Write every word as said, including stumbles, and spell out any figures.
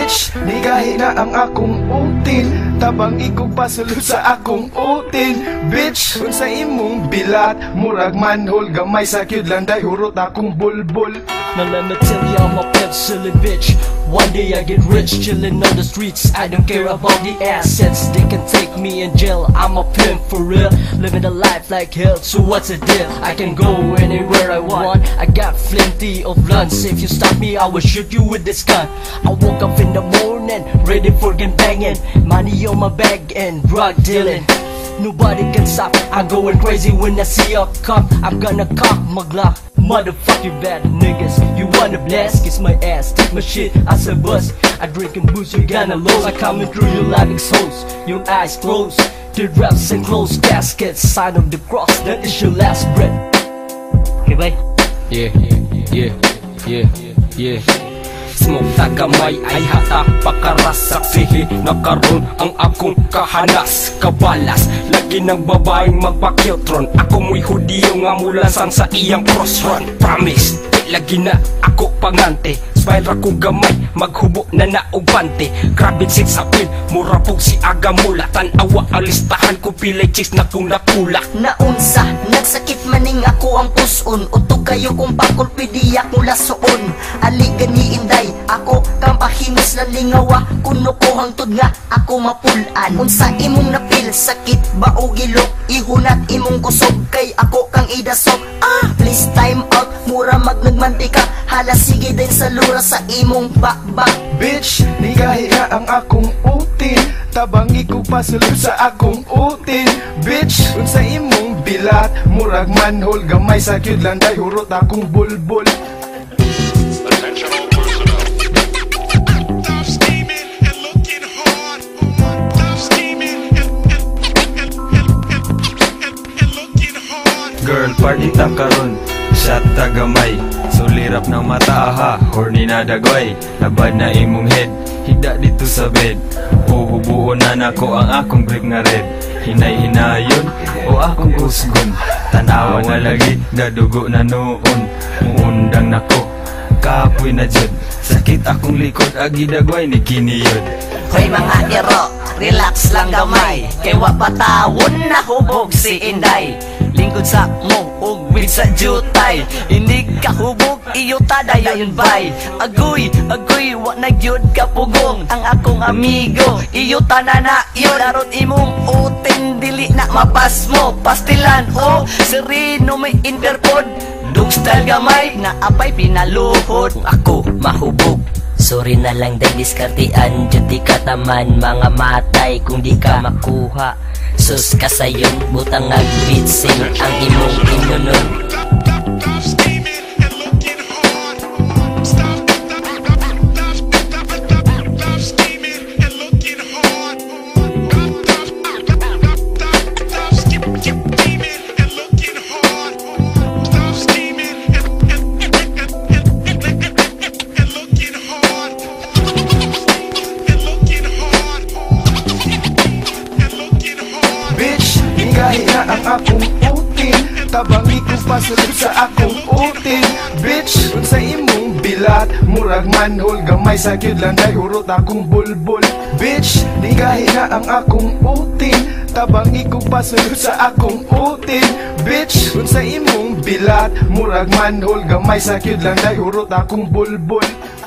Bitch, nigahi na ang akong oten, tabang ikog pasulod sa akong oten. Bitch, unsa imong bilat, murag manhole, gamay sa kyud landay, hurot akong bulbul. Now let me tell you, I'm a pimp, silly bitch. One day I get rich, chillin' on the streets. I don't care about the assets, they can take me in jail. I'm a pimp for real, living a life like hell. So what's the deal? I can go anywhere I want. I got plenty of lunch. If you stop me, I will shoot you with this gun. I woke up in the morning, ready for game banging, money on my bag and drug dealing. Nobody can stop, I'm going crazy when I see a cop. I'm gonna cock my Glock. Motherfucking bad niggas, you wanna blast? Kiss my ass, take my shit as a bus. I drink and booze, you gonna lose. I coming through your life exposed, your eyes closed. Teardrops and closed caskets, sign of the cross, that is your last breath. Okay, bye. Yeah, yeah, yeah, yeah. Smoke tagamay ay hatak pakaras saksihi nakaroon ang akong kahanas kabalas lagi ng babaeng magpakyotron. Ako mo'y hudiyo nga mulasan sa iyang crossrun. Promise, di lagi na ako pangante. Smile ra ko gamay, maghubo na naubante. Grabe six apil, mura po si aga mula. Tanawa ang listahan ko pilay chicks na kung nakula. Naunsa, nagsakit maning ako ang puson. Uto kayo kung pakulpidiyak mula soon. Ali gani inday, ako kang pahinos na lingawa. Kuno ko hangtod nga, ako mapulan. Unsa imong napil, sakit ba o gilok? Ihunat imong kusog, kay ako kang idasok. Ah, please time out, mura magnagmantika. Hala sige din sa lura sa imong bakbak. Bitch, nigahi na ang akong oten, tabang ikog pasulod sa akong oten. Bitch, unsa imong bilat, murag manhole, gamay sa kyud landay, hurot akong bulbul. Attention all personnel. Stop scheming and looking hard. Stop scheming and, and, and, and, and, and, and looking hard. Girl, party ta karon, shot ta gamay. Sulirap ng mata ha, horny na dagoy. Labad na imong head, hida dito sa bed. Uhubuon na nako ang akong grip nga red. Hinay-hinayon o akong kusgon. Tanawa nga lagi, gadugo na noon. Muundang nako, kapoy na jud. Sakit akong likod, agi dagoy ni kiniyod. Hoy mga iro, relax lang gamay. Kay wapatawon na hubog si Inday. Lingkod sa mong ugwid sa jutay. Hindi ka hubog, iyo tadayon bay. Agoy, agoy, wa na gyud ka pugong. Ang akong amigo, iyo tanana yun. Darot imong oten, dili na mapas mo. Pastilan o, sereno may interpod. Dug style gamay, na apay pinaluhod. Ako mahubog, sorry na lang day diskartian. Diyan di kataman, mga matay kung di ka makuha. Sus ka sayon, butang agbitsing ang imong inunon. Stop scheming and looking hard. Stop, stop, stop, stop, stop scheming and looking hard. Stop, stop, stop, scheming and looking hard. Stop scheming and, and, and, and, and, and, and looking hard. And looking hard. And looking hard. Bitch, nigahi na ang akong oten, tabang ikog pasulod sa akong oten. Bitch, unsa imong bilat, murag manhole, gamay sa kyud landay, hurot akong bulbul. Bitch, nigahi na ang akong oten, tabang ikog pasulod sa akong oten. Bitch, unsa imong bilat, murag manhole, gamay sa kyud landay, hurot akong bulbul.